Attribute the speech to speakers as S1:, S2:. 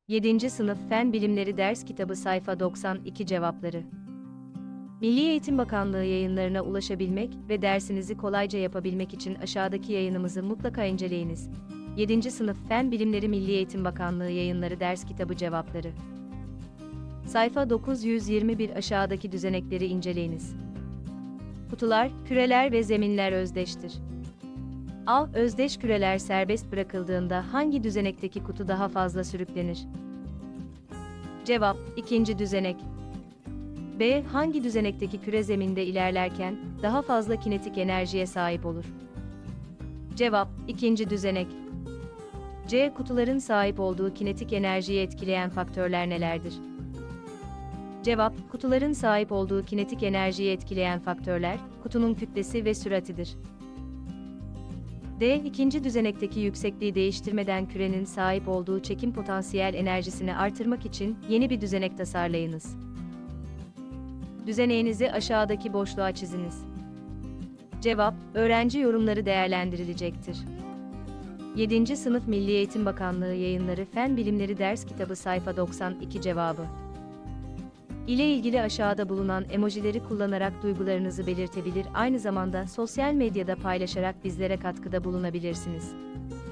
S1: 7. Sınıf Fen Bilimleri Ders Kitabı Sayfa 92 Cevapları. Milli Eğitim Bakanlığı yayınlarına ulaşabilmek ve dersinizi kolayca yapabilmek için aşağıdaki yayınımızı mutlaka inceleyiniz. 7. Sınıf Fen Bilimleri Milli Eğitim Bakanlığı Yayınları Ders Kitabı Cevapları. Sayfa 921 aşağıdaki düzenekleri inceleyiniz. Kutular, küreler ve zeminler özdeştir. A. Özdeş küreler serbest bırakıldığında hangi düzenekteki kutu daha fazla sürüklenir? Cevap, ikinci düzenek. B. Hangi düzenekteki küre zeminde ilerlerken daha fazla kinetik enerjiye sahip olur? Cevap, ikinci düzenek. C. Kutuların sahip olduğu kinetik enerjiyi etkileyen faktörler nelerdir? Cevap, kutuların sahip olduğu kinetik enerjiyi etkileyen faktörler, kutunun kütlesi ve süratidir. D. İkinci düzenekteki yüksekliği değiştirmeden kürenin sahip olduğu çekim potansiyel enerjisini artırmak için yeni bir düzenek tasarlayınız. Düzeneğinizi aşağıdaki boşluğa çiziniz. Cevap, öğrenci yorumları değerlendirilecektir. 7. Sınıf Milli Eğitim Bakanlığı Yayınları Fen Bilimleri Ders Kitabı Sayfa 92 Cevabı ile ilgili aşağıda bulunan emojileri kullanarak duygularınızı belirtebilir, aynı zamanda sosyal medyada paylaşarak bizlere katkıda bulunabilirsiniz.